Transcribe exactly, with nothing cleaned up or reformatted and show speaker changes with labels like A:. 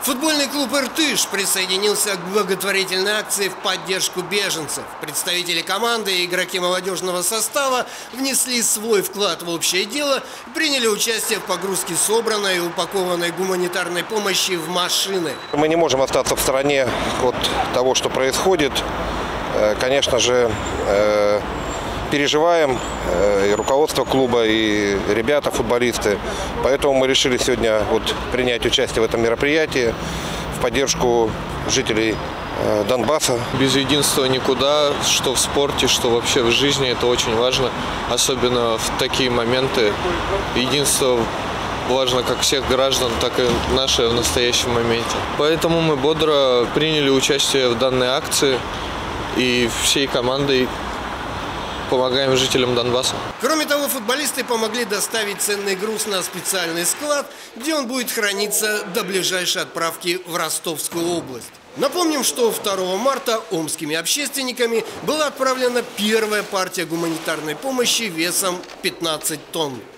A: Футбольный клуб «Иртыш» присоединился к благотворительной акции в поддержку беженцев. Представители команды и игроки молодежного состава внесли свой вклад в общее дело и приняли участие в погрузке собранной и упакованной гуманитарной помощи в машины.
B: Мы не можем остаться в стороне от того, что происходит. Конечно же, переживаем и руководство клуба, и ребята, футболисты. Поэтому мы решили сегодня вот принять участие в этом мероприятии в поддержку жителей Донбасса.
C: Без единства никуда, что в спорте, что вообще в жизни, это очень важно. Особенно в такие моменты. Единство важно как всех граждан, так и наше в настоящем моменте. Поэтому мы бодро приняли участие в данной акции и всей командой помогаем жителям Донбасса.
A: Кроме того, футболисты помогли доставить ценный груз на специальный склад, где он будет храниться до ближайшей отправки в Ростовскую область. Напомним, что второго марта омскими общественниками была отправлена первая партия гуманитарной помощи весом пятнадцать тонн.